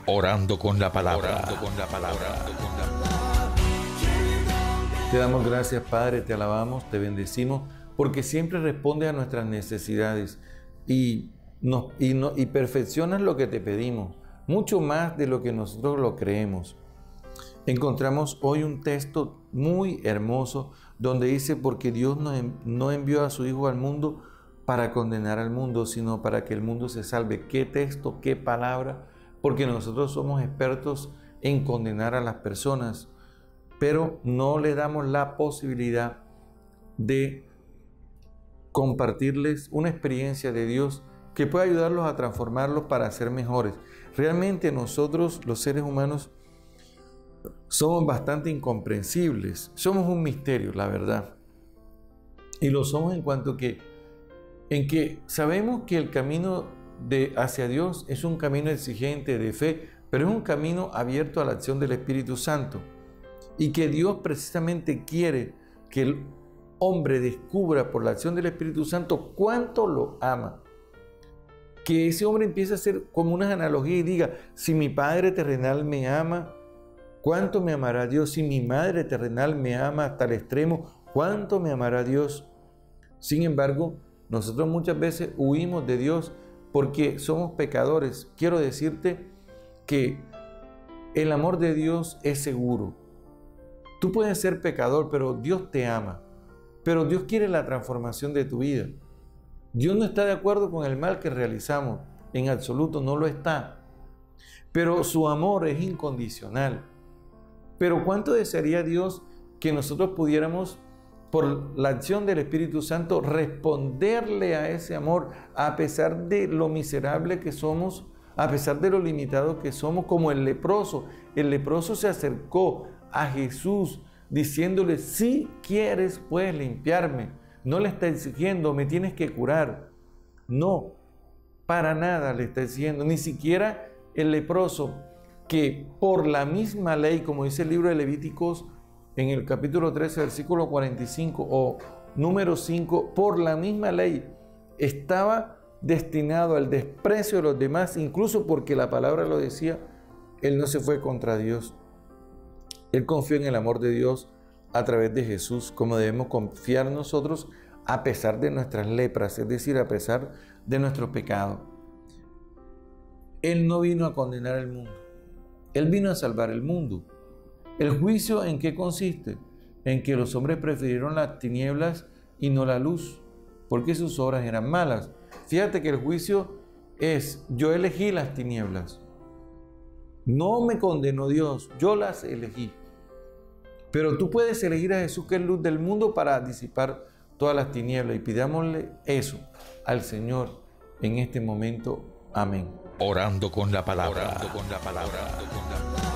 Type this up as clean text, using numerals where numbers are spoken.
Orando con la palabra. Orando con la palabra. Te damos gracias, Padre, te alabamos, te bendecimos, porque siempre respondes a nuestras necesidades y perfeccionas lo que te pedimos, mucho más de lo que nosotros lo creemos. Encontramos hoy un texto muy hermoso donde dice, porque Dios no envió a su Hijo al mundo para condenar al mundo, sino para que el mundo se salve. ¿Qué texto, qué palabra? Porque nosotros somos expertos en condenar a las personas, pero no le damos la posibilidad de compartirles una experiencia de Dios que pueda ayudarlos a transformarlos para ser mejores. Realmente nosotros, los seres humanos, somos bastante incomprensibles. Somos un misterio, la verdad. Y lo somos en cuanto en que sabemos que el camino hacia Dios es un camino exigente de fe, pero es un camino abierto a la acción del Espíritu Santo. Y que Dios precisamente quiere que el hombre descubra por la acción del Espíritu Santo cuánto lo ama. Que ese hombre empiece a hacer como unas analogías y diga, si mi Padre terrenal me ama, ¿cuánto me amará Dios? Si mi Madre terrenal me ama hasta el extremo, ¿cuánto me amará Dios? Sin embargo, nosotros muchas veces huimos de Dios porque somos pecadores. Quiero decirte que el amor de Dios es seguro. Tú puedes ser pecador, pero Dios te ama. Pero Dios quiere la transformación de tu vida. Dios no está de acuerdo con el mal que realizamos. En absoluto no lo está. Pero su amor es incondicional. Pero ¿cuánto desearía Dios que nosotros pudiéramos, por la acción del Espíritu Santo, responderle a ese amor a pesar de lo miserable que somos, a pesar de lo limitado que somos, como el leproso? El leproso se acercó a Jesús diciéndole, si quieres puedes limpiarme. No le está exigiendo, me tienes que curar. No, para nada le está exigiendo, ni siquiera el leproso, que por la misma ley, como dice el libro de Levíticos en el capítulo 13, versículo 45 o número 5, por la misma ley estaba destinado al desprecio de los demás, incluso porque la palabra lo decía. Él no se fue contra Dios. Él confió en el amor de Dios a través de Jesús, como debemos confiar nosotros a pesar de nuestras lepras, es decir, a pesar de nuestro pecado. Él no vino a condenar al mundo. Él vino a salvar el mundo. ¿El juicio en qué consiste? En que los hombres prefirieron las tinieblas y no la luz, porque sus obras eran malas. Fíjate que el juicio es, yo elegí las tinieblas. No me condenó Dios, yo las elegí. Pero tú puedes elegir a Jesús, que es luz del mundo, para disipar todas las tinieblas. Y pidámosle eso al Señor en este momento. Amén. Orando con la palabra. Orando con la palabra.